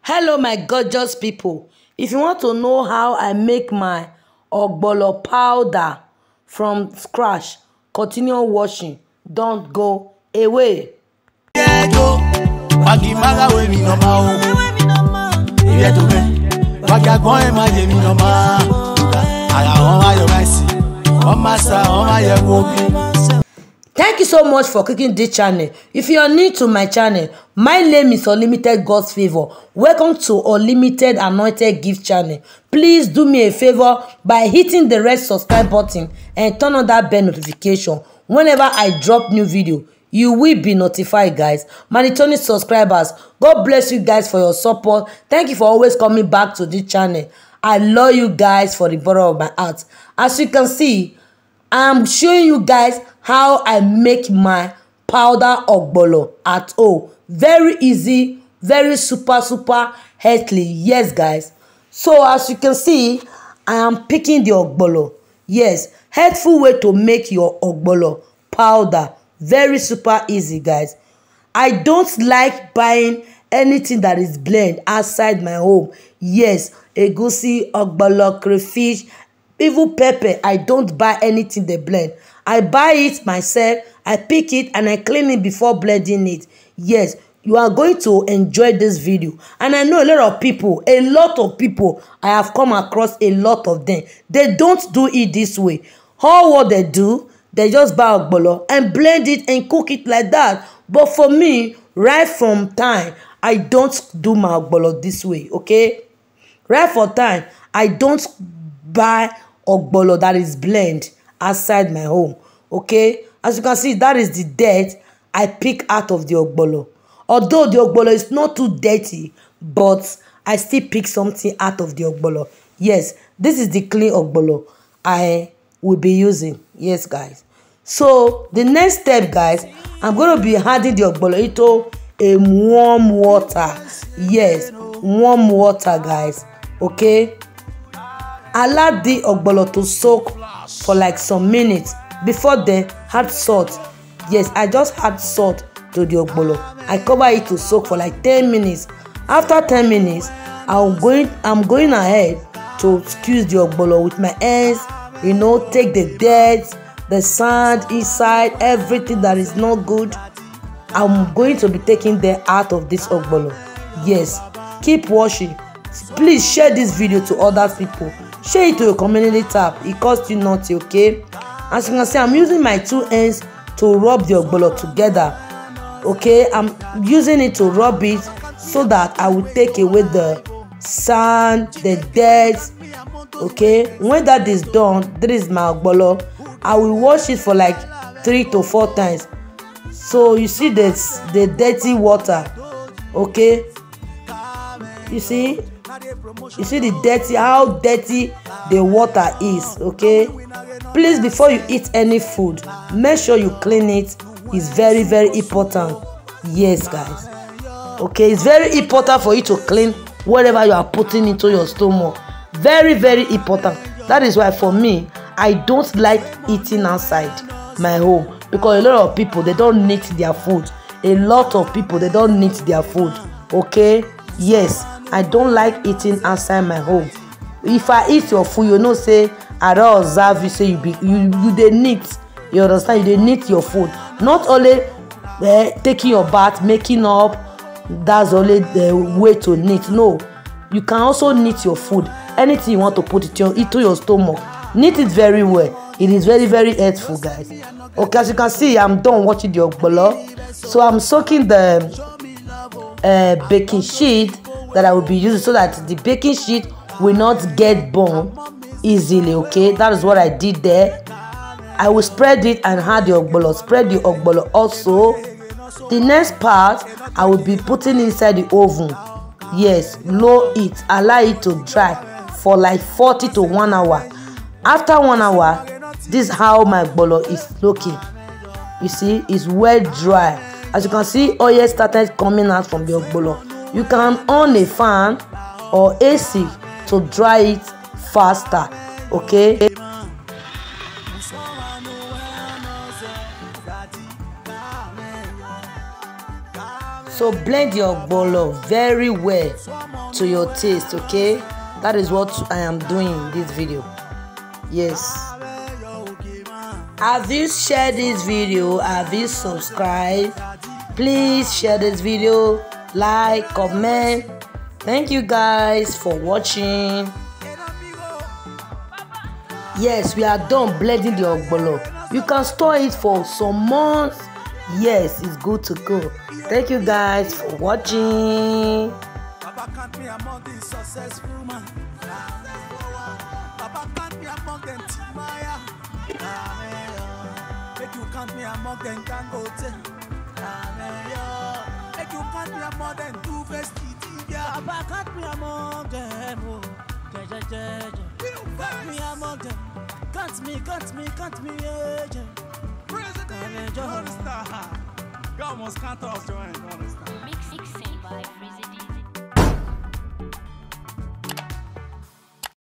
Hello my gorgeous people. If you want to know how I make my ogbono powder from scratch, continue watching. Don't go away. Thank you so much for clicking this channel. If you are new to my channel, my name is Unlimited God's Favor. Welcome to Unlimited Anointed Gift channel. Please do me a favor by hitting the red subscribe button and turn on that bell notification. Whenever I drop new video, you will be notified, guys. My returning subscribers, God bless you guys for your support. Thank you for always coming back to this channel. I love you guys for the bottom of my heart. As you can see, I'm showing you guys how I make my powder ogbono at home. Very easy, very super healthy. Yes, guys. So as you can see, I am picking the ogbono. Yes, helpful way to make your ogbono powder. Very super easy, guys. I don't like buying anything that is blend outside my home. Yes, egusi, ogbono, crayfish, even pepper. I don't buy anything they blend. I buy it myself, I pick it and I clean it before blending it. Yes, you are going to enjoy this video. And I know a lot of people, I have come across a lot of them. They don't do it this way. All what they do, they just buy ogbono and blend it and cook it like that. But for me, right from time, I don't do my ogbono this way, okay? Right for time, I don't buy ogbono that is blend outside my home, okay? As you can see, that is the dirt I pick out of the ogbono. Although the ogbono is not too dirty, but I still pick something out of the ogbono. Yes, this is the clean ogbono I will be using. Yes, guys. So the next step, guys, I'm going to be adding the ogbono into a warm water. Yes, warm water, guys, okay? Allow the ogbono to soak for like some minutes. Before then, add salt. Yes, I just add salt to the ogbono. I cover it to soak for like 10 minutes. After 10 minutes, I'm going ahead to squeeze the ogbono with my hands. You know, take the dirt, the sand inside, everything that is not good. I'm going to be taking them out of this ogbono. Yes, keep watching. Please share this video to other people. Share it to your community tab. It costs you nothing, okay? As you can see, I'm using my two hands to rub the ogbono together. Okay, I'm using it to rub it so that I will take away the sand, the dirt. Okay, when that is done, this is my ogbono. I will wash it for like 3 to 4 times. So you see this, the dirty water. Okay, you see the dirty, how dirty the water is. Okay, please, before you eat any food, make sure you clean it. It's very important. Yes, guys, okay, it's very important for you to clean whatever you are putting into your stomach. Very important. That is why for me, I don't like eating outside my home, because a lot of people, they don't need their food. A lot of people, they don't need their food. Okay, yes, I don't like eating outside my home. If I eat your food, you know, say I don't observe you, say you dey neat. You understand? You dey neat your food. Not only taking your bath, making up, that's only the way to neat. No, you can also neat your food. Anything you want to put into your stomach, neat it very well. It is very helpful, guys. Okay, as you can see, I'm done watching the ogbono. So I'm soaking the baking sheet that I will be using, so that the baking sheet will not get burned easily. Okay, that is what I did there. I will spread it and add the ogbono. Spread the ogbono also. The next part, I will be putting inside the oven. Yes, low heat. Allow it to dry for like 40 to 1 hour. After 1 hour, this is how my ogbono is looking. You see, it's well dry. As you can see, oil started coming out from the ogbono. You can on a fan or AC to dry it faster. Okay, so to blend your ogbono very well to your taste, okay? That is what I am doing in this video. Yes. Have you shared this video? Have you subscribed? Please share this video, like, comment. Thank you guys for watching. Yes, we are done blending the ogbono. You can store it for some months. Yes, it's good to go. Thank you guys for watching. Papa can't be among the successful man. Papa can't be among them Timaya. Make you can't be among them Kangote. Make you can't be among them two-faced Tibia. Papa can't be among them. Can't be among them. Can't me. President, God must count us join. Mixing by President.